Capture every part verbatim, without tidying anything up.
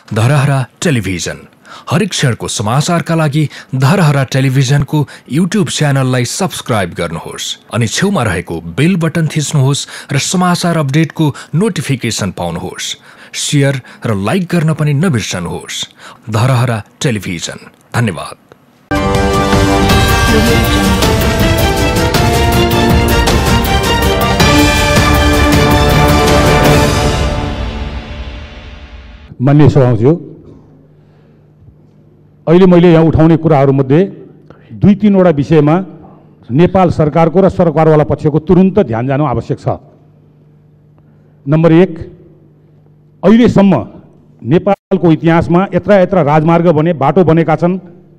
Dharahara television हरेक क्षणको समाचारका लागि धरहरा टेलिभिजनको युट्युब च्यानललाई सब्स्क्राइब गर्नुहोस् अनि छेउमा रहेको बेल बटन थिच्नुहोस् र समाचार अपडेटको नोटिफिकेसन पाउनुहोस्। शेयर र लाइक गर्न पनि नबिर्सनुहोस्। धरहरा टेलिभिजन। धन्यवाद। मान्य सभामुखज्यू, अहिले मैले यहाँ उठाउने कुराहरूमध्ये दुई तीनवटा विषयमा नेपाल सरकारको र सरकारवाला पक्षको तुरुन्त ध्यान जानु आवश्यक छ। नम्बर एक, अहिलेसम्म नेपालको इतिहासमा यत्र यत्र राजमार्ग बने, बाटो बनेका छन्।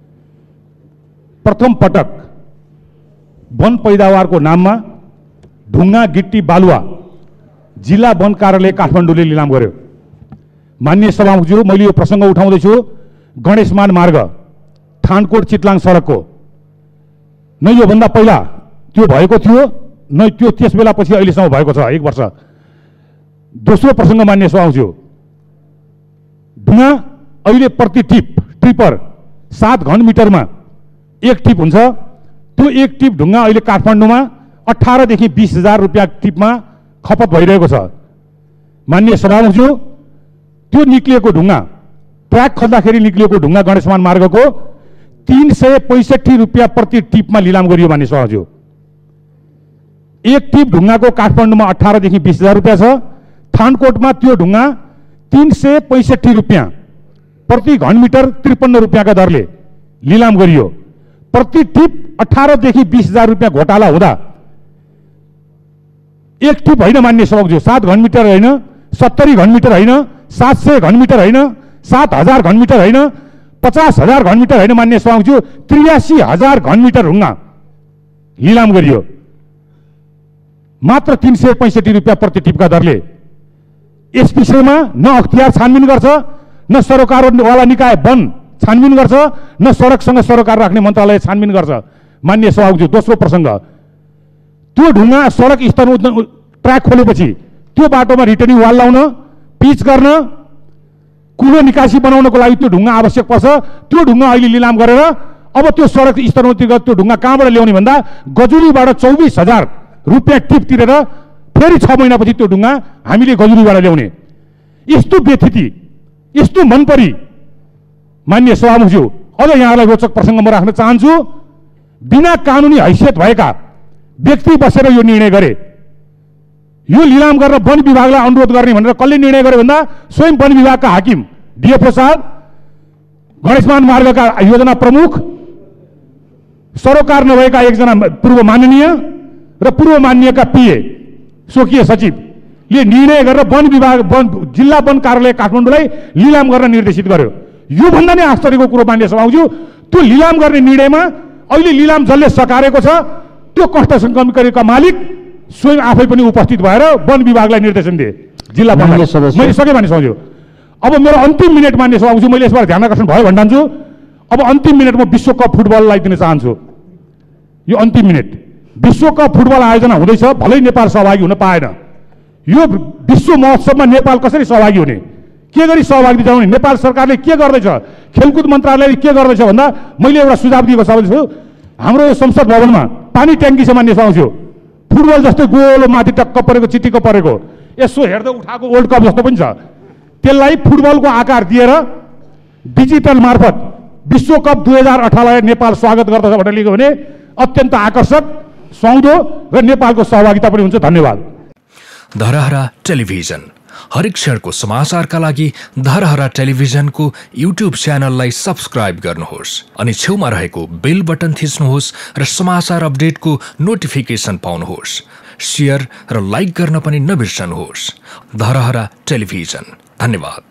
प्रथम पटक वन पैदावारको नाममा ढुङ्गा, गिट्टी, बालुवा जिल्ला वन कार्यालय काठमाडौँले लिलाम गर्यो। मान्य सभामुखज्यू, मैले यो प्रसङ्ग उठाउँदैछु गणेशमान मार्ग थानकोट चितलाङ सडकको। न योभन्दा पहिला त्यो भएको थियो, न त्यो त्यस बेला पछि अहिलेसम्म भएको छ, एक वर्ष। दोस्रो प्रसङ्ग मान्य सभामुखज्यू, ढुङ्गा अहिले प्रति टिप ट्रिपर सात घन मिटरमा एक टिप हुन्छ। त्यो एक टिप ढुङ्गा अहिले काठमाडौँमा अठारदेखि बिस हजार रुपियाँ टिपमा खपत भइरहेको छ। मान्य सभामुखज्यू, त्यो निक्लिएको ढुङ्गा, ट्र्याक खोज्दाखेरि निक्लिएको ढुङ्गा गणेशमान मार्गको तीन सय पैंसठी रुपियाँ प्रति टिपमा लिलाम गरियो। मान्य सभामुखज्यू, एक टिप ढुङ्गाको काठमाडौँमा अठारदेखि बिस हजार रुपियाँ छ। थानकोटमा त्यो ढुङ्गा तीन सय पैंसठी रुपियाँ प्रति घनमिटर त्रिपन्न रुपियाँका दरले लिलाम गरियो। प्रति टिप अठारदेखि बिस हजार रुपियाँ घोटाला हुँदा एक टिप होइन मान्य सभामुखज्यू, सात घनमिटर होइन, सत्तरी घनमिटर होइन, सात सय घनमिटर होइन, सात हजार घनमिटर होइन, पचास हजार घनमिटर होइन, मान्य सभामुखज्यू त्रियासी हजार घनमिटर ढुङ्गा लिलाम गरियो मात्र तीन सय पैंसठी रुपियाँ प्रति टिपका दरले। यस विषयमा न अख्तियार छानबिन गर्छ, न सरकारवाला निकाय वन छानबिन गर्छ, न सडकसँग सरोकार राख्ने मन्त्रालय छानबिन गर्छ। मान्य सभामुखज्यू, दोस्रो प्रसङ्ग, त्यो ढुङ्गा सडक स्तरमा ट्र्याक खोलेपछि त्यो बाटोमा रिटर्निङ वाल लाउन, पिच गर्न, कुलो निकासी बनाउनको लागि त्यो ढुङ्गा आवश्यक पर्छ। त्यो ढुङ्गा अहिले लिलाम गरेर अब त्यो सडक स्तरोन्नतिगत त्यो ढुङ्गा कहाँबाट ल्याउने भन्दा गजुलीबाट चौबिस हजार रुपियाँ टिप तिरेर फेरि छ महिनापछि त्यो ढुङ्गा हामीले गजुलीबाट ल्याउने। यस्तो व्यथिति, यस्तो मनपरी मान्य सभामुखज्यू, अझ यहाँलाई रोचक प्रसङ्ग म राख्न चाहन्छु। बिना कानुनी हैसियत भएका व्यक्ति बसेर यो निर्णय गरे। यो लिलाम गरेर वन विभागलाई अनुरोध गर्ने भनेर कसले निर्णय गर्यो भन्दा स्वयं वन विभागका हाकिम डिएफओ साहब, गणेशमान मार्गका योजना प्रमुख, सरोकार नभएका एकजना पूर्व माननीय र पूर्व माननीयका पिए स्वकीय सचिवले निर्णय गरेर वन विभाग वन जिल्ला वन कार्यालय काठमाडौँलाई लिलाम गर्न निर्देशित गर्यो। योभन्दा नै आश्चर्यको कुरो मान्य सभामुखज्यू, त्यो लिलाम गर्ने निर्णयमा अहिले लिलाम जसले सकारेको छ त्यो कन्स्ट्रक्सन कम्पनीका मालिक स्वयं आफै पनि उपस्थित भएर वन विभागलाई निर्देशन दिए। जिल्ला वन मैले सके मान्य सभामुखज्यू। अब मेरो अन्तिम मिनट मान्य सभामुखज्यू, मैले यसबाट ध्यान आकर्षण भयो भन्छु। अब अन्तिम मिनट म विश्वकप फुटबललाई दिन चाहन्छु। यो अन्तिम मिनट विश्वकप फुटबल आयोजना हुँदैछ, भलै नेपाल सहभागी हुन पाएन। यो विश्व महोत्सवमा नेपाल कसरी सहभागी हुने, के गरी सहभागी जनाउने, नेपाल सरकारले के गर्दैछ, खेलकुद मन्त्रालयले के गर्दैछ भन्दा मैले एउटा सुझाव दिएको छु। हाम्रो यो संसद भवनमा पानी ट्याङ्की छ मान्य सभामुखज्यू, फुटबल जस्तै गोलो माथि टक्क परेको, चिटिक्क परेको, यसो हेर्दा उठाएको वर्ल्ड कप जस्तो पनि छ। त्यसलाई फुटबलको आकार दिएर डिजिटल मार्फत विश्वकप दुई हजार अठारलाई नेपाल स्वागत गर्दछ भनेर लेख्यो भने अत्यन्त आकर्षक, सुहाउँदो र नेपालको सहभागिता पनि हुन्छ। धन्यवाद। धरहरा टेलिभिजन हरेक क्षणको समाचारका लागि धरहरा टेलिभिजनको युट्युब च्यानललाई सब्स्क्राइब गर्नुहोस् अनि छेउमा रहेको बेल बटन थिच्नुहोस् र समाचार अपडेटको नोटिफिकेसन पाउनुहोस्। शेयर र लाइक गर्न पनि नबिर्सनुहोस्। धरहरा टेलिभिजन। धन्यवाद।